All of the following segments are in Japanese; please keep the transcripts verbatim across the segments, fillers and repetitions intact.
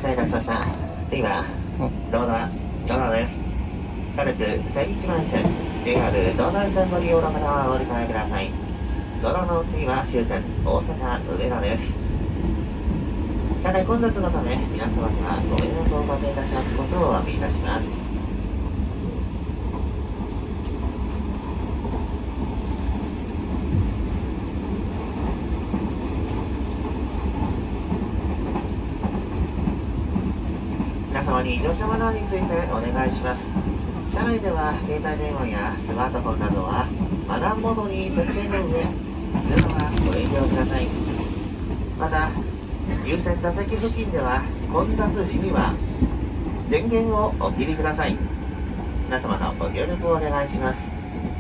たいたしました。次は、どうだ、どうだです。下列、千日前線、ジェイアール 道内線ご利用の方はお乗り換えください。ドアの次は終点、大阪梅田です。車内混雑のため、皆様にはご迷惑をおかけいたしますことをお詫びいたします。皆様に乗車マナーについてお願いします。車内では携帯電話やスマートフォンなどはマナーモードに設定の上、皆様ご遠慮ください。また、優先座席付近では混雑時には電源をお切りください。皆様のご協力をお願いします。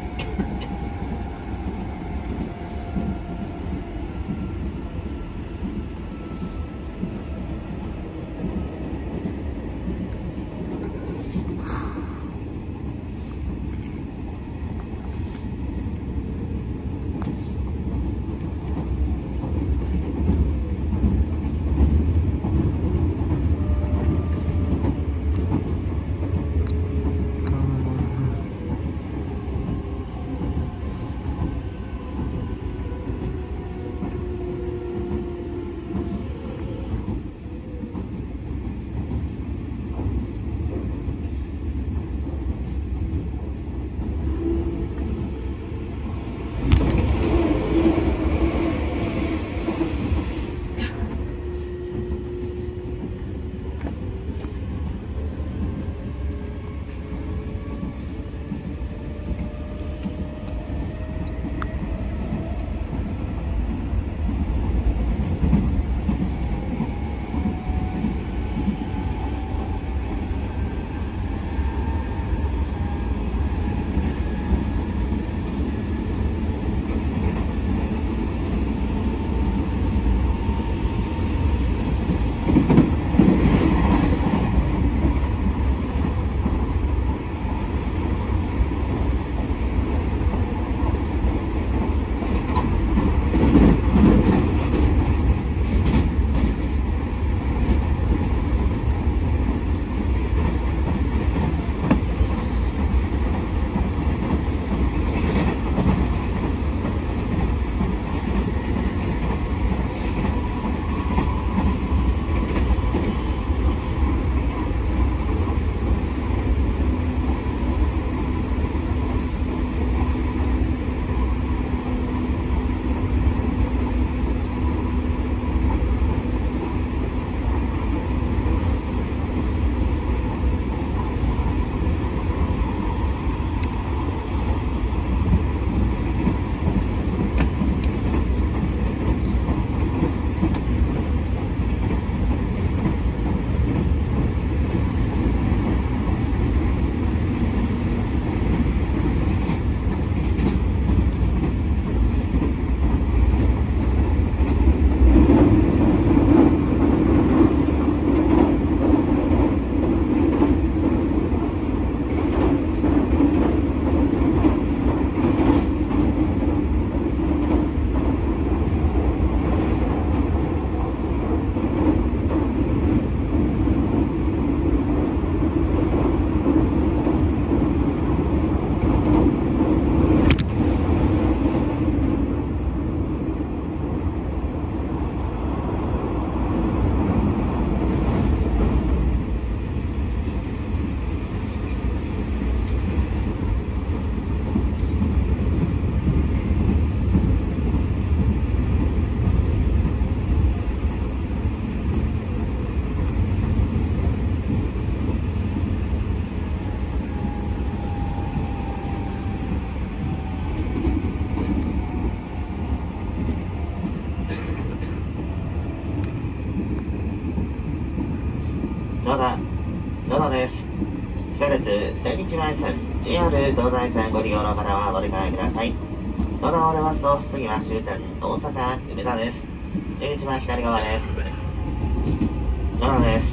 野田、野田です。下列、千日前線、ジェイアール 東西線ご利用の方はお乗り換えください。野田を出ますと、次は終点、大阪梅田です。出口は左側です。野田です。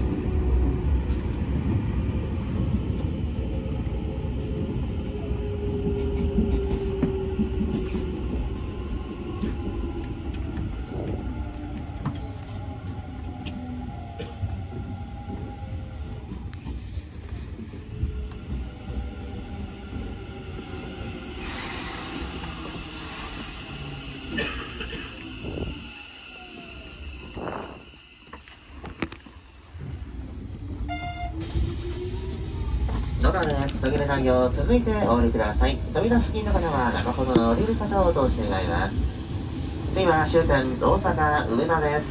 途切れないよう続いてお降りください。扉付近の方は中ほどの降りる方をお通し願います。次は終点大阪梅田です。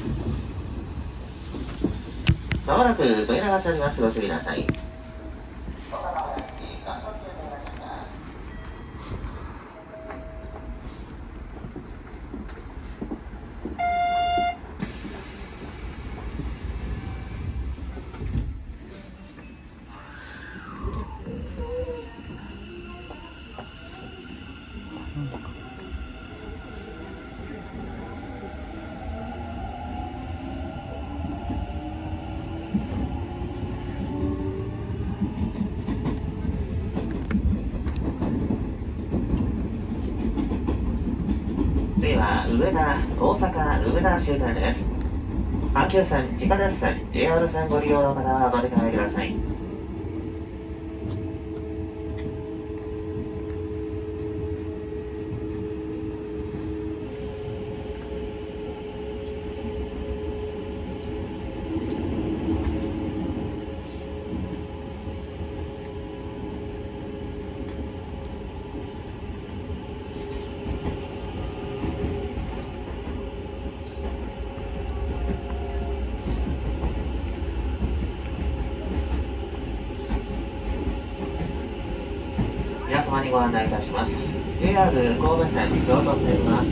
まもなく扉が閉まります。ご注意ください。次は上田、大阪梅田終点です。阪急線、地下鉄線、ジェイアール 線ご利用の方はお乗り換えください。皆様にご案内いたします。ジェイアール 神戸線、京都線は、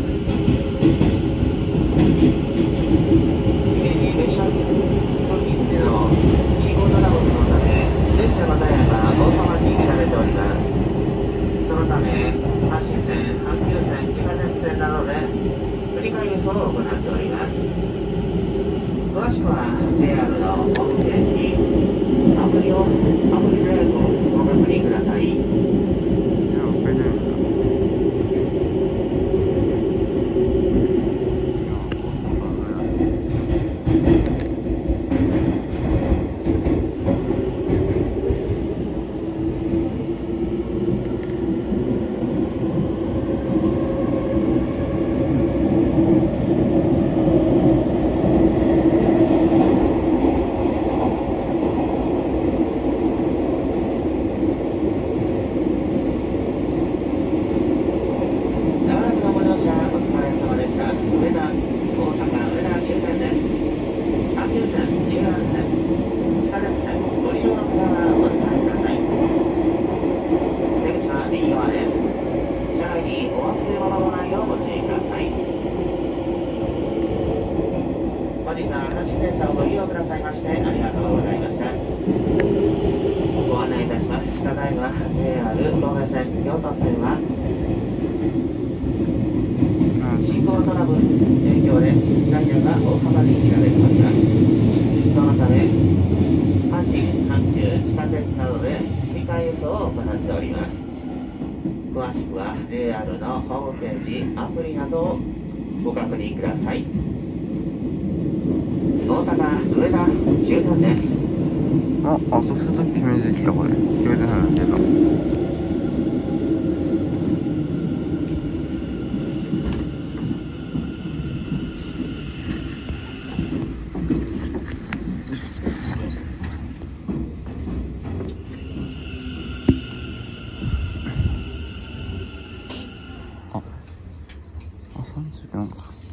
列車付近での事故トラブルのため、電車のダイヤが大幅に乱れております。そのため、阪神線、阪急線、地下鉄線などで振り替え輸送を行っております。詳しくは ジェイアール のホームページにアプリを、アプリでご確認ください。本日は阪神電車をご利用くださいましてありがとうございました。ご案内いたします。ただいま ジェイアール 神戸線、京都線は信号トラブル影響でダイヤが大幅に乱れております。そのため阪神、阪急、地下鉄などで振り替え輸送を行っております。詳しくは ジェイアール のホームページ、アプリなどをご確認ください。大阪上田終点です。 あ、あ、そうすると決めてきたこれ。決めてないんだけど。あ、あ、さんじゅうよんか。